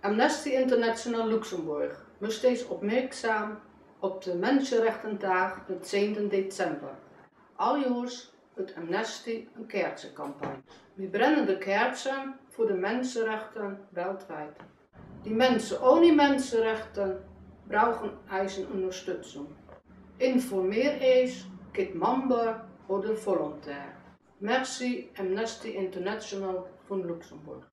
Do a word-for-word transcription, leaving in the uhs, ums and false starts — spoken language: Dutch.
Amnesty International Luxemburg moest steeds opmerkzaam op de Mensenrechtendag de tiende december. Aljaars het Amnesty een kaartsencampagne. We brennen de kaarsen voor de mensenrechten wereldwijd. Die mensen ohne mensenrechten brauchen eisen onderstützung. Informeer eens, kit member oder volontair. Merci Amnesty International van Luxemburg.